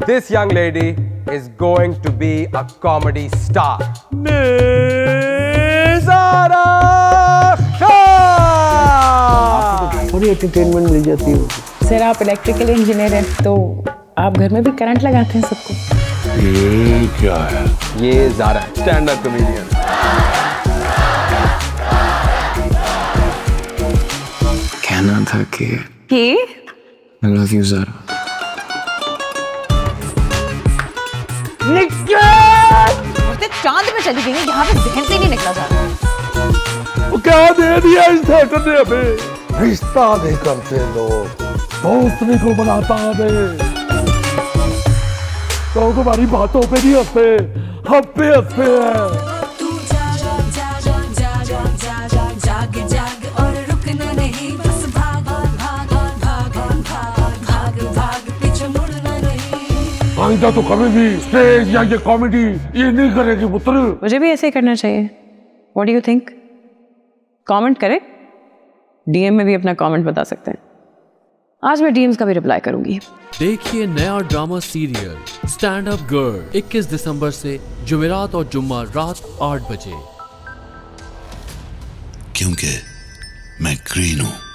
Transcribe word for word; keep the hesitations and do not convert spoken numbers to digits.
This young lady is going to be a comedy star. Miss Zara Noor. बड़ी entertainment मिल जाती है। Sir आप इलेक्ट्रिकल इंजीनियर हैं तो आप घर में भी करंट लगाते हैं सबको। ये क्या है? ये ज़ारा है, स्टैंड अप कॉमेडियन। कहना था कि कि I love you ज़ारा। मुझे चांद पे चली गई, यहाँ पे जहन से नहीं निकला जा रहा। वो क्या दे दिया इस थिएटर ने हमें? रिश्ता नहीं करते लोग, दोस्ती को बनाता है। तो हमारी बातों पे नहीं हंसते, हम पे हंसते हैं। आइंदा तो कभी भी स्टेज या ये कॉमेडी ये नहीं करेगी पुत्र। मुझे भी ऐसे ही करना चाहिए। What do you think? Comment करें, डीएम में भी अपना कमेंट बता सकते हैं। आज मैं डीएम्स का भी रिप्लाई करूंगी। देखिए नया drama serial stand up girl इक्कीस दिसंबर से जुमेरात और जुम्मा रात आठ बजे। क्योंकि मैं ग्रीन हूं।